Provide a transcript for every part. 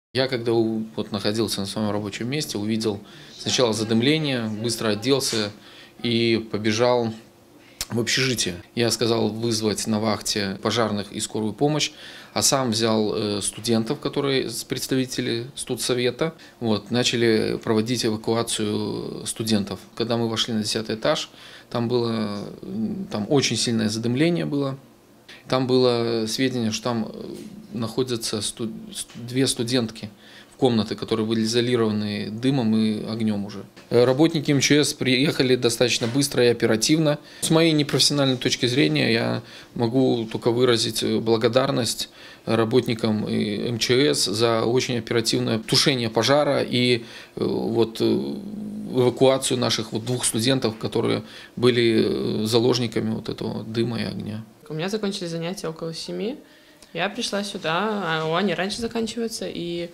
Я когда вот находился на своем рабочем месте, увидел сначала задымление, быстро оделся и побежал в общежитие. Я сказал вызвать на вахте пожарных и скорую помощь, а сам взял студентов, которые представители студсовета, вот, начали проводить эвакуацию студентов. Когда мы вошли на 10-й этаж, там очень сильное задымление было. Там было сведения, что там находятся две студентки в комнате, которые были изолированы дымом и огнем уже. Работники МЧС приехали достаточно быстро и оперативно. С моей непрофессиональной точки зрения я могу только выразить благодарность работникам МЧС за очень оперативное тушение пожара и вот эвакуацию наших двух студентов, которые были заложниками вот этого дыма и огня. У меня закончились занятия около 7. Я пришла сюда, а они раньше заканчиваются, и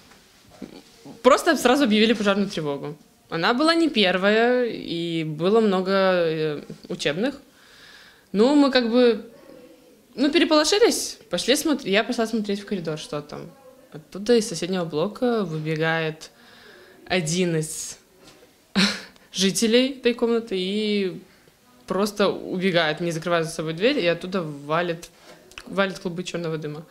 просто сразу объявили пожарную тревогу. Она была не первая, и было много учебных. Ну, мы переполошились, пошли смотреть. Я пошла смотреть в коридор, что там. Оттуда из соседнего блока выбегает один из жителей этой комнаты и просто убегает, не закрывает за собой дверь, и оттуда валит клубы черного дыма.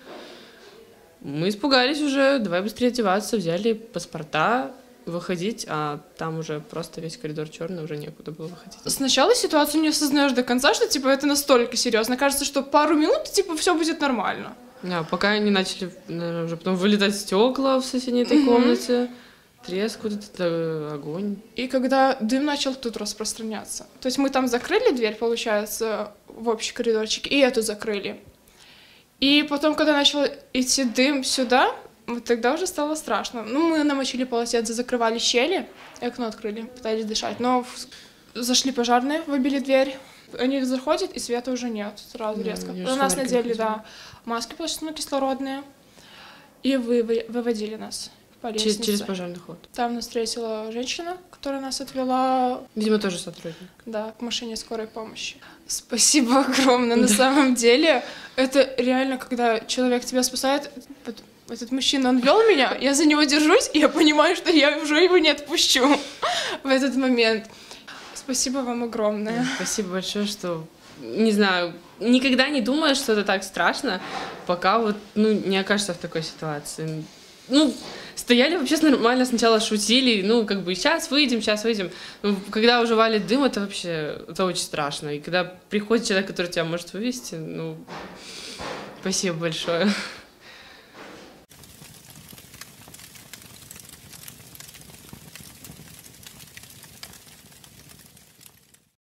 Мы испугались уже, давай быстрее одеваться, взяли паспорта, выходить, а там уже просто весь коридор черный, уже некуда было выходить. Сначала ситуацию не осознаешь до конца, что типа это настолько серьезно. Кажется, что пару минут типа все будет нормально. Да, пока они начали, наверное, уже потом вылетать стекла в соседней этой комнате. Треск, вот этот огонь. И когда дым начал тут распространяться. То есть мы там закрыли дверь, получается, в общий коридорчик, и эту закрыли. И потом, когда начал идти дым сюда, вот тогда уже стало страшно. Ну, мы намочили полотенце, закрывали щели, и окно открыли, пытались дышать. Но зашли пожарные, выбили дверь. Они заходят, и света уже нет, сразу резко. На нас надели, да, маски кислородные, и выводили нас. Через пожарный ход. Там нас встретила женщина, которая нас отвела... Видимо, тоже сотрудник. Да, к машине скорой помощи. Спасибо огромное, на самом деле. Это реально, когда человек тебя спасает. Этот мужчина, он вел меня, я за него держусь, и я понимаю, что я уже его не отпущу в этот момент. Спасибо вам огромное. Спасибо большое, что... Не знаю, никогда не думаешь, что это так страшно, пока вот, не окажешься в такой ситуации. Стояли вообще нормально, сначала шутили, сейчас выйдем. Но когда уже валит дым, это вообще, это очень страшно. И когда приходит человек, который тебя может вывести, спасибо большое.